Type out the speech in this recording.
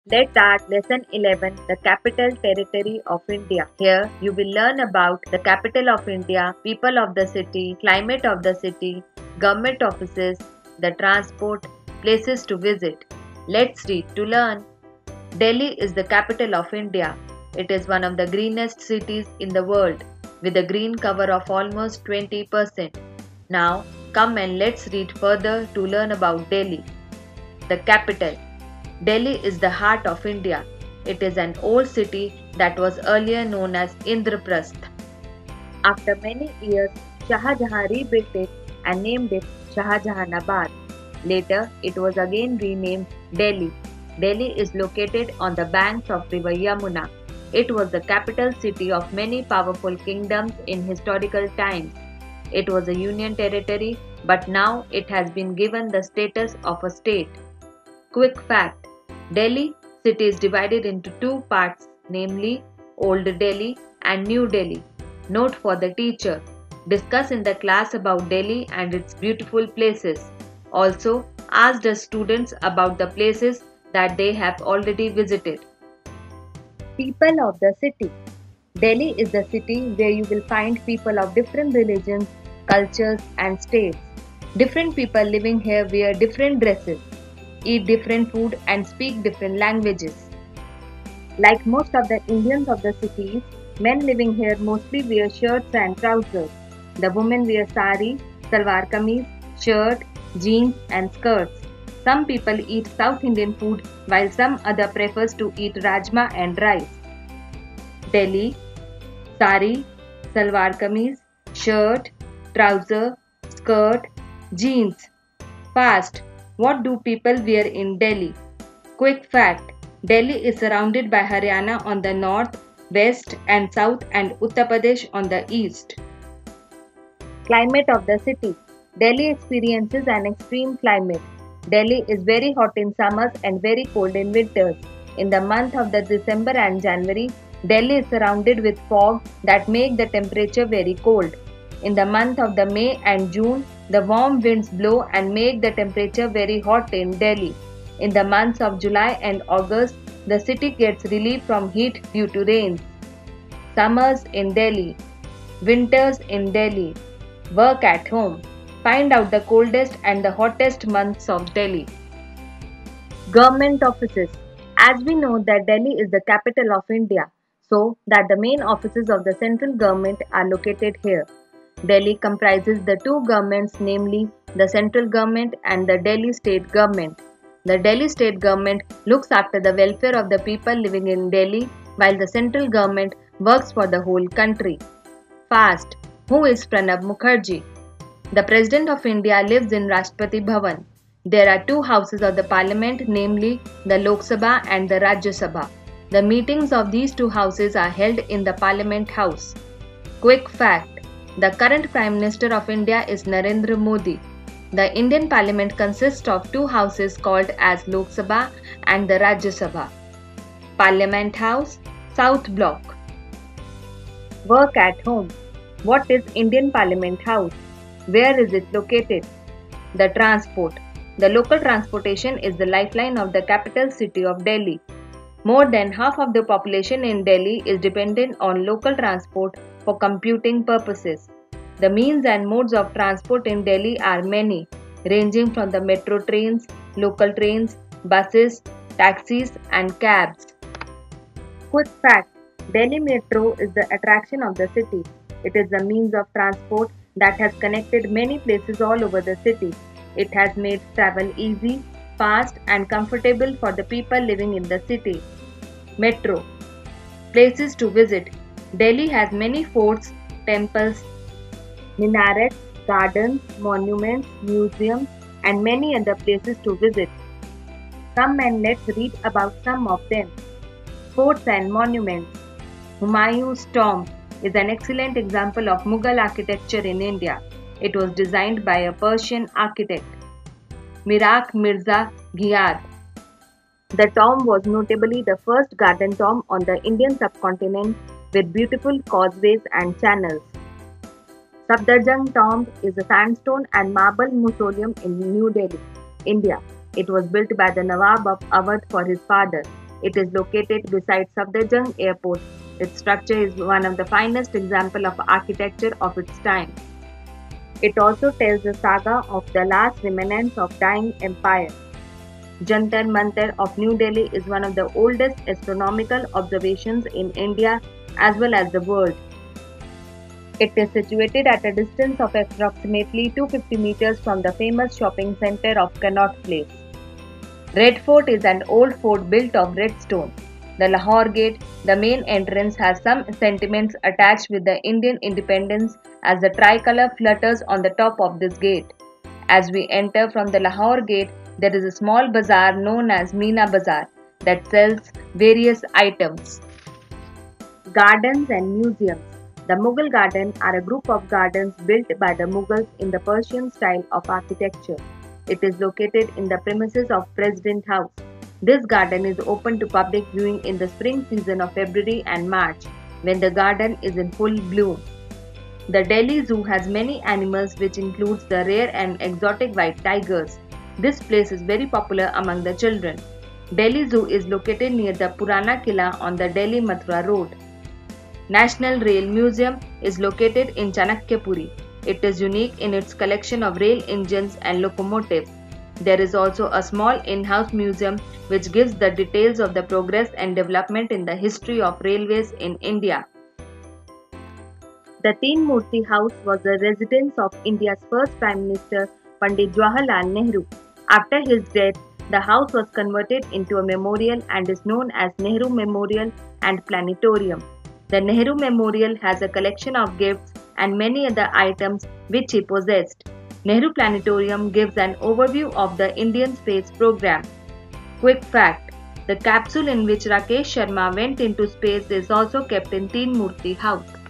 Let's start lesson 11, the capital territory of India. Here you will learn about the capital of India, people of the city, climate of the city, government offices, the transport, places to visit. Let's read to learn. Delhi is the capital of India. It is one of the greenest cities in the world with a green cover of almost 20%. Now come and let's read further to learn about Delhi. The capital. Delhi is the heart of India. It is an old city that was earlier known as Indraprasth. After many years, Shah Jahan rebuilt it and named it Shah Jahanabad. Later, it was again renamed Delhi. Delhi is located on the banks of river Yamuna. It was the capital city of many powerful kingdoms in historical times. It was a union territory, but now it has been given the status of a state. Quick fact: Delhi city is divided into two parts, namely Old Delhi and New Delhi. Note for the teacher: discuss in the class about Delhi and its beautiful places. Also, ask the students about the places that they have already visited. People of the city. Delhi is the city where you will find people of different religions, cultures, and states. Different people living here wear different dresses, eat different food, and speak different languages. Like most of the Indians of the cities, men living here mostly wear shirts and trousers. The women wear sari, salwar kameez, shirt, jeans, and skirts. Some people eat South Indian food while some other prefers to eat rajma and rice. Delhi, sari, salwar kameez, shirt, trouser, skirt, jeans. Fast. What do people wear in Delhi? Quick fact: Delhi is surrounded by Haryana on the north, west, and south, and Uttar Pradesh on the east. Climate of the city. Delhi experiences an extreme climate. Delhi is very hot in summers and very cold in winters. In the month of the December and January, Delhi is surrounded with fog that make the temperature very cold. In the month of the May and June, the warm winds blow and make the temperature very hot in Delhi. In the months of July and August, the city gets relief from heat due to rains. Summers in Delhi. Winters in Delhi. Work at home. Find out the coldest and the hottest months of Delhi. Government offices. As we know that Delhi is the capital of India, so that the main offices of the central government are located here. Delhi comprises the two governments, namely the central government and the Delhi state government. The Delhi state government looks after the welfare of the people living in Delhi, while the central government works for the whole country. Fast. Who is Pranab Mukherjee? The President of India lives in Rashtrapati Bhavan. There are two houses of the parliament, namely the Lok Sabha and the Rajya Sabha. The meetings of these two houses are held in the Parliament House. Quick fact: the current Prime Minister of India is Narendra Modi. The Indian Parliament consists of two houses called as Lok Sabha and the Rajya Sabha. Parliament House, South Block. Work at home. What is Indian Parliament House? Where is it located? The transport. The local transportation is the lifeline of the capital city of Delhi. More than half of the population in Delhi is dependent on local transport for commuting purposes. The means and modes of transport in Delhi are many, ranging from the metro trains, local trains, buses, taxis, and cabs. Quick fact: Delhi Metro is the attraction of the city. It is the means of transport that has connected many places all over the city. It has made travel easy, fast, and comfortable for the people living in the city. Metro. Places to visit. Delhi has many forts, temples, minarets, gardens, monuments, museums, and many other places to visit. Come and let's read about some of them. Forts and monuments. Humayun's tomb is an excellent example of Mughal architecture in India. It was designed by a Persian architect, Miraq Mirza Ghiad. The tomb was notably the first garden tomb on the Indian subcontinent with beautiful causeways and channels. Safdarjung tomb is a sandstone and marble mausoleum in New Delhi, India. It was built by the Nawab of Awadh for his father. It is located beside Safdarjung Airport. Its structure is one of the finest examples of architecture of its time. It also tells the saga of the last remnants of dying empire. Jantar Mantar of New Delhi is one of the oldest astronomical observations in India as well as the world. It is situated at a distance of approximately 250 meters from the famous shopping center of Connaught Place. Red Fort is an old fort built of red stone. The Lahore Gate, the main entrance, has some sentiments attached with the Indian independence as the tricolour flutters on the top of this gate. As we enter from the Lahore Gate, there is a small bazaar known as Meena Bazaar that sells various items. Gardens and Museums. The Mughal Garden are a group of gardens built by the Mughals in the Persian style of architecture. It is located in the premises of President House. This garden is open to public viewing in the spring season of February and March, when the garden is in full bloom. The Delhi Zoo has many animals, which includes the rare and exotic white tigers. This place is very popular among the children. Delhi Zoo is located near the Purana Killa on the Delhi-Mathura road. National Rail Museum is located in Chanakyapuri. It is unique in its collection of rail engines and locomotives. There is also a small in-house museum which gives the details of the progress and development in the history of railways in India. The Teen Murti House was the residence of India's first Prime Minister Pandit Jawaharlal Nehru. After his death, the house was converted into a memorial and is known as Nehru Memorial and Planetarium. The Nehru Memorial has a collection of gifts and many other items which he possessed. Nehru Planetarium gives an overview of the Indian space program. Quick fact: the capsule in which Rakesh Sharma went into space is also kept in Teen Murti House.